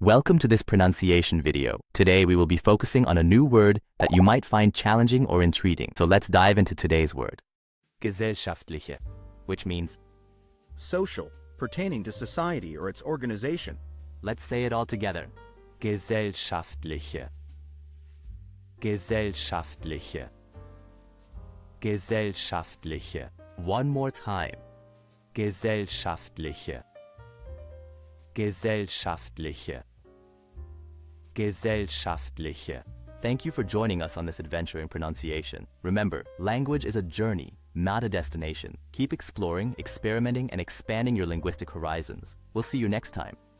Welcome to this pronunciation video. Today we will be focusing on a new word that you might find challenging or intriguing. So let's dive into today's word. Gesellschaftliche, which means social, pertaining to society or its organization. let's say it all together. Gesellschaftliche. Gesellschaftliche. Gesellschaftliche. One more time. Gesellschaftliche. Gesellschaftliche. Gesellschaftliche. Thank you for joining us on this adventure in pronunciation. Remember, language is a journey, not a destination. Keep exploring, experimenting, and expanding your linguistic horizons. We'll see you next time.